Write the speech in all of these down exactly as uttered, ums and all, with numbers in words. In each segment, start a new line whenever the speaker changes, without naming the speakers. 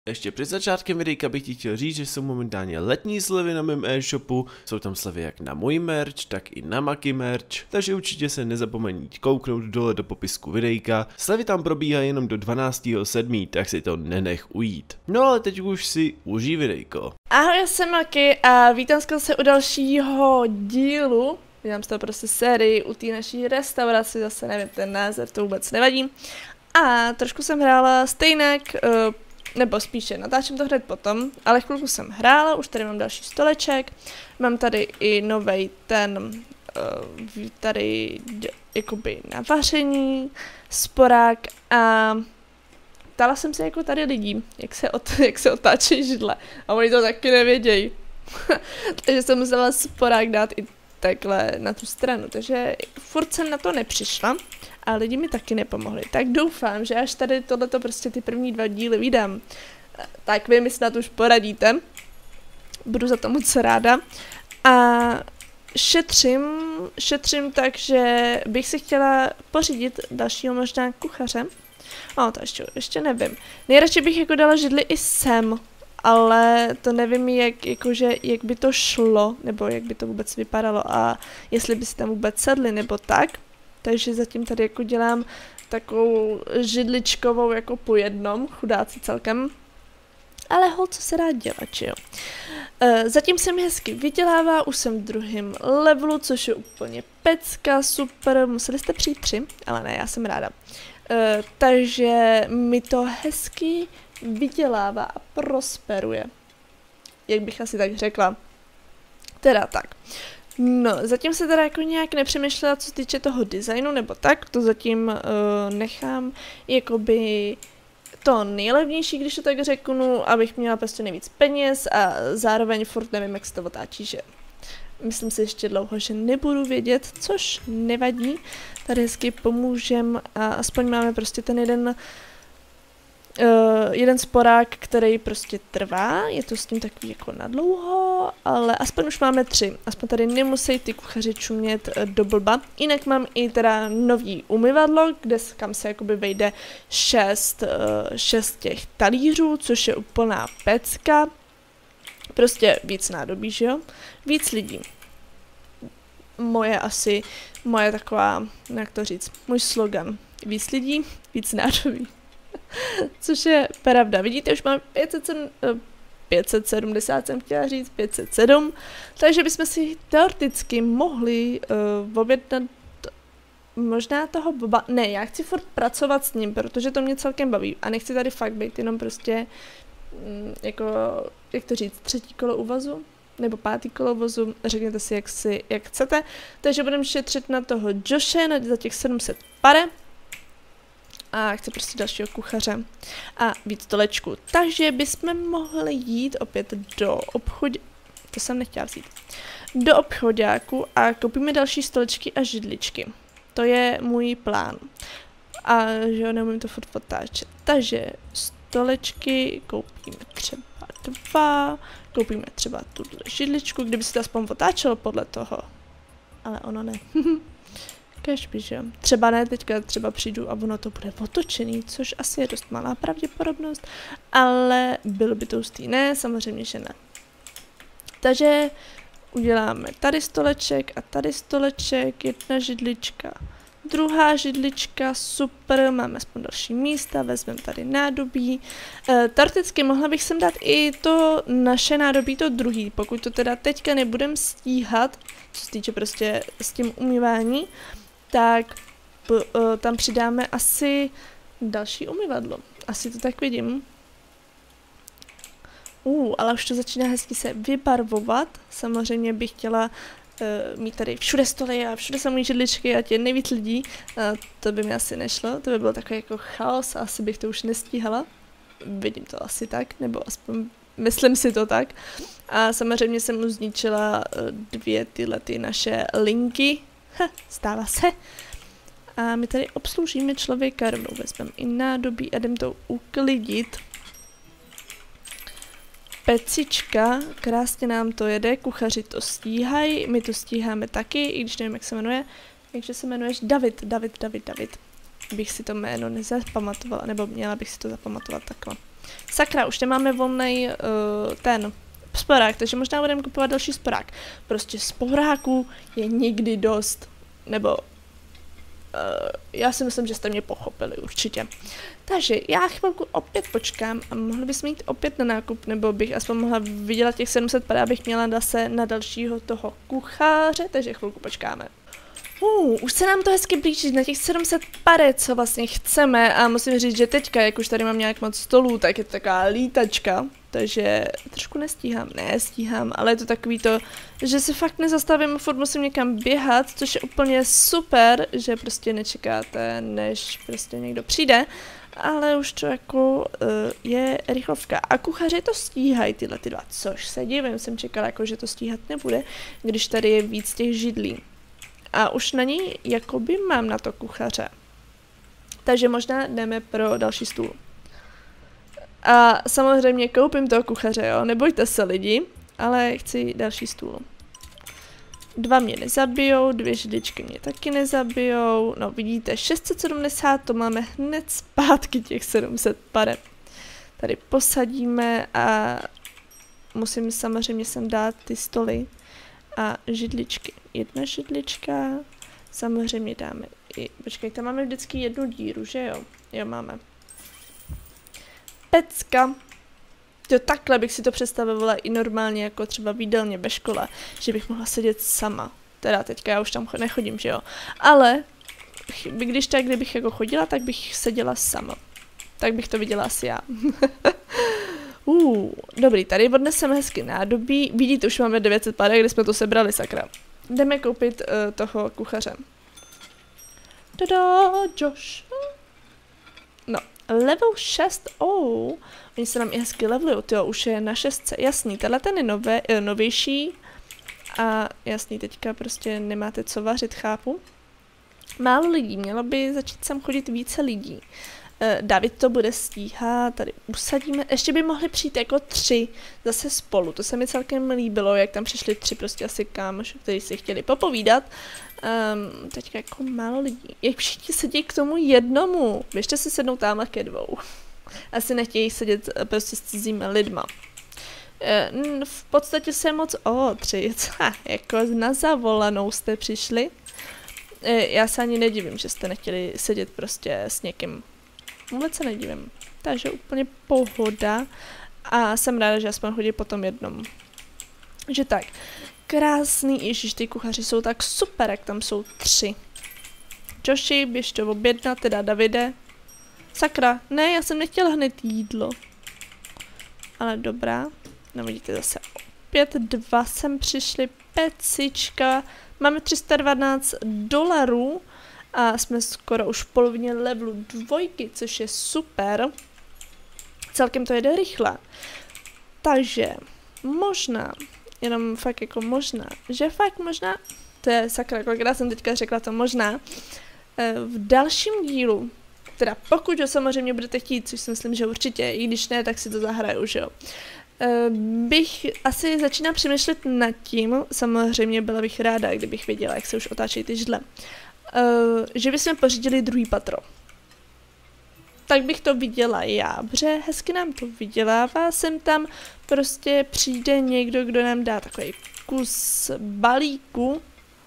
Ještě před začátkem videjka bych ti chtěl říct, že jsou momentálně letní slevy na mém e-shopu, jsou tam slevy jak na můj merch, tak i na Maki merch, takže určitě se nezapomeň kouknout dole do popisku videjka. Slevy tam probíhají jenom do dvanáctého sedmého tak si to nenech ujít. No ale teď už si užij videjko.
Ahoj, já jsem Maki a vítám se u dalšího dílu. Vítám se to prostě sérii u té naší restauraci, zase nevím ten název, to vůbec nevadí. A trošku jsem hrála stejnek, nebo spíše natáčím to hned potom, ale chvilku jsem hrála, už tady mám další stoleček, mám tady i novej ten, tady jakoby na vaření, sporák a ptala jsem se jako tady lidí, jak se, ot, jak se otáčí židle a oni to taky nevědějí. Takže jsem musela sporák dát i takhle na tu stranu, takže furt jsem na to nepřišla a lidi mi taky nepomohli. Tak doufám, že až tady tohleto prostě ty první dva díly vydám, tak vy mi snad už poradíte. Budu za to moc ráda. A šetřím, šetřím tak, že bych si chtěla pořídit dalšího možná kuchaře. No, to ještě, ještě nevím. Nejradši bych jako dala židli i sem, ale to nevím, jak, jakože, jak by to šlo, nebo jak by to vůbec vypadalo a jestli by si tam vůbec sedli, nebo tak. Takže zatím tady jako dělám takovou židličkovou jako po jednom, chudáci celkem. Ale hol, co se dá dělat, že jo. E, zatím jsem hezky vydělává, už jsem v druhém levelu, což je úplně pecka, super, museli jste přijít tři, ale ne, já jsem ráda. E, takže mi to hezky vydělává a prosperuje. Jak bych asi tak řekla. Teda tak. No, zatím se teda jako nějak nepřemýšlela, co se týče toho designu, nebo tak, to zatím uh, nechám jakoby to nejlevnější, když to tak řeknu, abych měla prostě nejvíc peněz a zároveň furt nevím, jak se to otáčí, že myslím si ještě dlouho, že nebudu vědět, což nevadí, tady hezky pomůžem a aspoň máme prostě ten jeden Uh, jeden sporák, který prostě trvá, je to s tím takový jako nadlouho, ale aspoň už máme tři, aspoň tady nemusí ty kuchaři čumět uh, do blba. Jinak mám i teda nový umyvadlo, kde kam se jakoby vejde šest, uh, šest těch talířů, což je úplná pecka. Prostě víc nádobí, že jo? Víc lidí. Moje asi, moje taková, jak to říct, můj slogan. Víc lidí, víc nádobí. Což je pravda. Vidíte, už máme pět set sedmdesát, jsem chtěla říct, pět set sedm, takže bychom si teoreticky mohli uh, objednat možná toho boba. Ne, já chci furt pracovat s ním, protože to mě celkem baví a nechci tady fakt být jenom prostě mm, jako, jak to říct, třetí kolo uvazu nebo pátý kolo vozu, řekněte si, jak, si, jak chcete. Takže budeme šetřit na toho Joshe, na za těch sedm set pare. A chci prostě dalšího kuchaře a víc stolečku. Takže bychom mohli jít opět do obchodu, to jsem nechtěla vzít, do obchodáku a koupíme další stolečky a židličky. To je můj plán. A že jo, neumím to furt otáčet. Takže stolečky koupíme třeba dva, koupíme třeba tuhle židličku, kdyby se to aspoň otáčelo podle toho. Ale ono ne. Kežby, že jo. Třeba ne, teďka třeba přijdu a ono to bude otočený, což asi je dost malá pravděpodobnost, ale bylo by to hustý. Ne, samozřejmě, že ne. Takže uděláme tady stoleček a tady stoleček, jedna židlička, druhá židlička, super, máme aspoň další místa, vezmeme tady nádobí. E, teoreticky mohla bych sem dát i to naše nádobí, to druhý, pokud to teda teďka nebudem stíhat, co se týče prostě s tím umývání, tak p, uh, tam přidáme asi další umyvadlo. Asi to tak vidím. Uh, ale už to začíná hezky se vybarvovat. Samozřejmě bych chtěla uh, mít tady všude stoly a všude samé židličky a tě nejvíc lidí. Uh, to by mi asi nešlo, to by bylo takový jako chaos a asi bych to už nestíhala. Vidím to asi tak, nebo aspoň myslím si to tak. A samozřejmě jsem mu zničila uh, dvě tyhle ty naše linky. Ha, stává se. A my tady obsloužíme člověka, rovnou vezmeme i nádobí a jdem to uklidit. Pecička, krásně nám to jede, kuchaři to stíhají, my to stíháme taky, i když nevím, jak se jmenuje. Takže se jmenuješ David, David, David, David. Bych si to jméno nezapamatovala, nebo měla bych si to zapamatovat takhle. Sakra, už nemáme volnej uh, ten sporák, takže možná budeme kupovat další sporák. Prostě sporáků je nikdy dost, nebo uh, já si myslím, že jste mě pochopili určitě. Takže já chvilku opět počkám a mohli bychom jít opět na nákup, nebo bych aspoň mohla vydělat těch sedm set pade, abych měla zase na dalšího toho kuchaře, takže chvilku počkáme. Uh, už se nám to hezky blíží na těch sedm set pade, co vlastně chceme, a musím říct, že teďka, jak už tady mám nějak moc stolů, tak je to taková lítačka, takže trošku nestíhám, ne, stíhám, ale je to takový to, že se fakt nezastavím, furt musím někam běhat, což je úplně super, že prostě nečekáte, než prostě někdo přijde, ale už to jako uh, je rychlovka. A kuchaři to stíhají, tyhle ty dva, což se divím, jsem čekala, jako, že to stíhat nebude, když tady je víc těch židlí. A už na ní jakoby mám na to kuchaře. Takže možná jdeme pro další stůl. A samozřejmě koupím toho kuchaře, jo, nebojte se lidi, ale chci další stůl. Dva mě nezabijou, dvě židličky mě taky nezabijou, no vidíte, šest set sedmdesát, to máme hned zpátky těch sedm set pade. Tady posadíme a musím samozřejmě sem dát ty stoly a židličky. Jedna židlička, samozřejmě dáme i, počkej, tam máme vždycky jednu díru, že jo? Jo, máme. Pecka. Jo, takhle bych si to představovala i normálně, jako třeba v jídelně ve škole, že bych mohla sedět sama. Teda teďka já už tam nechodím, že jo? Ale když tak, kdybych jako chodila, tak bych seděla sama. Tak bych to viděla asi já. uh, dobrý, tady odneseme hezky nádobí. Vidíte, už máme devět set pade, kde jsme to sebrali, sakra. Jdeme koupit uh, toho kuchaře. Tada, Josh. No, level šest, oh, oni se nám i hezky levelují, tyjo, už je na šestce, jasný, tenhle ten je nové, uh, novější a jasný, teďka prostě nemáte co vařit, chápu. Málo lidí, mělo by začít sem chodit více lidí. David to bude stíhat, tady usadíme, ještě by mohli přijít jako tři zase spolu, to se mi celkem líbilo, jak tam přišli tři prostě asi kámoši, kteří si chtěli popovídat. Um, teďka jako málo lidí, jak všichni sedí k tomu jednomu, běžte si sednout tamhle ke dvou, asi nechtějí sedět prostě s cizími lidma. Uh, v podstatě se moc, o, oh, tři, ha, jako na zavolanou jste přišli, uh, já se ani nedivím, že jste nechtěli sedět prostě s někým. Vůbec se nedivím. Takže úplně pohoda. A jsem ráda, že aspoň chodí po tom jednom. Že tak. Krásný, ježiš, ty kuchaři jsou tak super, jak tam jsou tři. Joshi, běž to objednat, teda Davide. Sakra, ne, já jsem nechtěla hned jídlo. Ale dobrá. No vidíte zase opět dva sem přišli. Pecička. Máme tři sta dvanáct dolarů. A jsme skoro už v polovině levelu dvojky, což je super. Celkem to jede rychle. Takže možná, jenom fakt jako možná, že fakt možná, to je sakra, kolikrát jsem teďka řekla to možná, v dalším dílu, teda pokud ho samozřejmě budete chtít, což si myslím, že určitě, i když ne, tak si to zahraju, že jo. Bych asi začínala přemýšlet nad tím, samozřejmě byla bych ráda, kdybych věděla, jak se už otáčejí ty židle. Uh, že bychom pořídili druhý patro. Tak bych to viděla já, protože hezky nám to vydělává, sem tam prostě přijde někdo, kdo nám dá takový kus balíku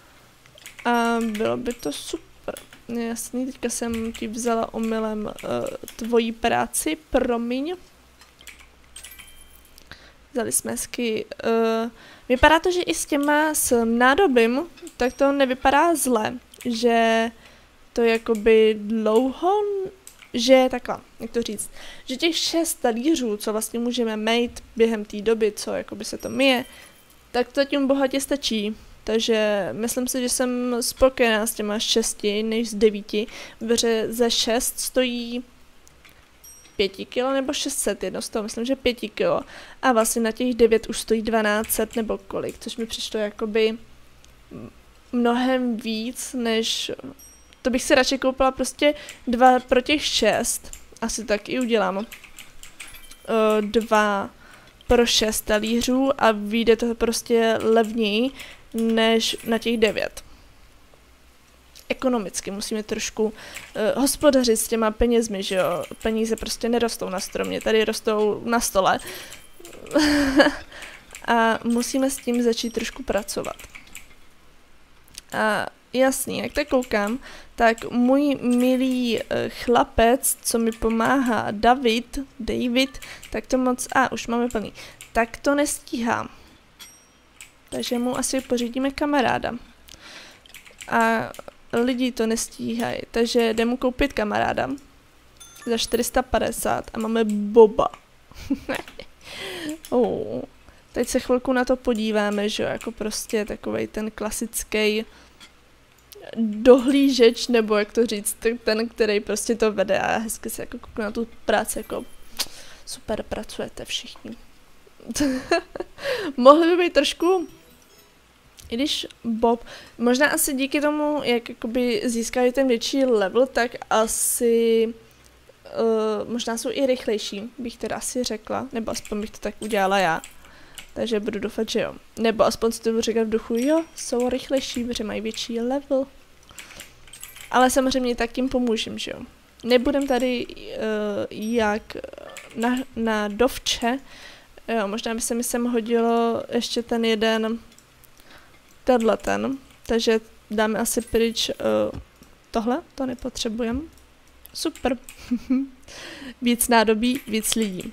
a bylo by to super. Jasný, teďka jsem ti vzala omylem uh, tvoji práci, promiň. Vzali jsme hezky. Uh, vypadá to, že i s těma s nádobím, tak to nevypadá zle. Že to je jakoby dlouho, že takhle, jak to říct, že těch šest talířů, co vlastně můžeme mít během té doby, co jakoby se to myje, tak to tím bohatě stačí. Takže myslím si, že jsem spokojená s těma šesti než z devíti, protože ze šest stojí pěti kilo nebo šest set, jedno z toho, myslím, že pěti kilo. A vlastně na těch devět už stojí dvanáct set nebo kolik, což mi přišlo jakoby mnohem víc, než to bych si radši koupila prostě dva pro těch šest. Asi tak i udělám. Uh, dva pro šest talířů a vyjde to prostě levněji než na těch devět. ekonomicky, musíme trošku uh, hospodařit s těma penězmi, že jo, peníze prostě nerostou na stromě, tady rostou na stole a musíme s tím začít trošku pracovat. A jasný, jak tak koukám, tak můj milý uh, chlapec, co mi pomáhá, David, David, tak to moc, a už máme plný, tak to nestíhá. Takže mu asi pořídíme kamaráda. A lidi to nestíhají, takže jdeme koupit kamaráda za čtyři sta padesát a máme Boba. oh. Teď se chvilku na to podíváme, že jako prostě takovej ten klasický dohlížeč, nebo jak to říct, ten, který prostě to vede a hezky se jako kouknu na tu práci, jako super pracujete všichni. Mohli by být trošku, i když Bob, možná asi díky tomu, jak jakoby získají ten větší level, tak asi uh, možná jsou i rychlejší, bych teda asi řekla, nebo aspoň bych to tak udělala já. Takže budu doufat, že jo. Nebo aspoň si to budu říkat v duchu, jo, jsou rychlejší, protože mají větší level. Ale samozřejmě tak jim pomůžem, že jo. Nebudem tady uh, jak na, na dovče, jo, možná by se mi sem hodilo ještě ten jeden, tenhle ten, takže dáme asi pryč uh, tohle, to nepotřebujeme. Super. Víc nádobí, víc lidí.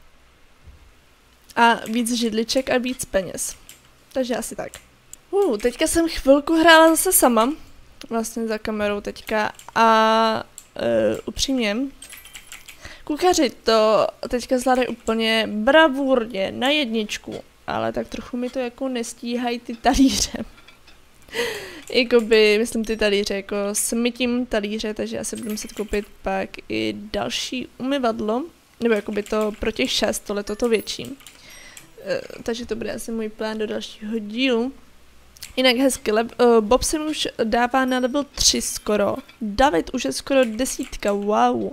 A víc židliček a víc peněz. Takže asi tak. Uh, teďka jsem chvilku hrála zase sama. Vlastně za kamerou teďka. A uh, upřímně, kuchaři to teďka zvládají úplně bravurně, na jedničku. Ale tak trochu mi to jako nestíhají ty talíře. Jakoby, myslím ty talíře, jako s mytím talíře, takže asi budu muset koupit pak i další umyvadlo. Nebo jakoby to pro těch šest, tohle toto větší. Uh, takže to bude asi můj plán do dalšího dílu. Jinak hezky, uh, Bob se mi už dává na level tři skoro. David už je skoro desítka, wow.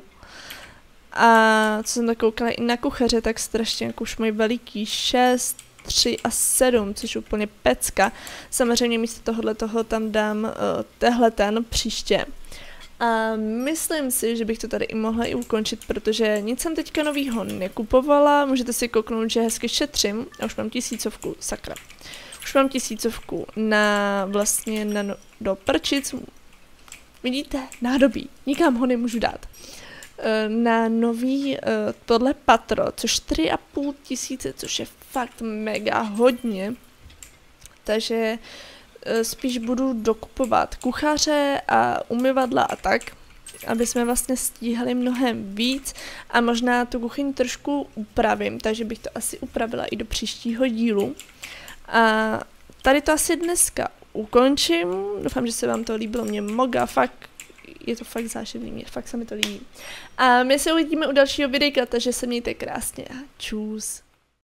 A co jsem tak koukala i na kuchaře, tak strašně jako už mají veliký šest, tři a sedm, což je úplně pecka. Samozřejmě místo tohohle toho tam dám uh, tehle ten příště. A myslím si, že bych to tady i mohla i ukončit, protože nic jsem teďka novýho nekupovala. Můžete si kouknout, že hezky šetřím a už mám tisícovku, sakra. Už mám tisícovku na vlastně na no, do prčic. Vidíte, nádobí, nikam ho nemůžu dát. Na nový uh, tohle patro, což čtyři a půl tisíce, což je fakt mega hodně. Takže uh, spíš budu dokupovat kuchaře a umyvadla a tak, aby jsme vlastně stíhali mnohem víc a možná tu kuchyň trošku upravím, takže bych to asi upravila i do příštího dílu. A tady to asi dneska ukončím, doufám, že se vám to líbilo, mě moga, fakt je to fakt záživný, mě fakt se mi to líbí. A my se uvidíme u dalšího videa, takže se mějte krásně a čus.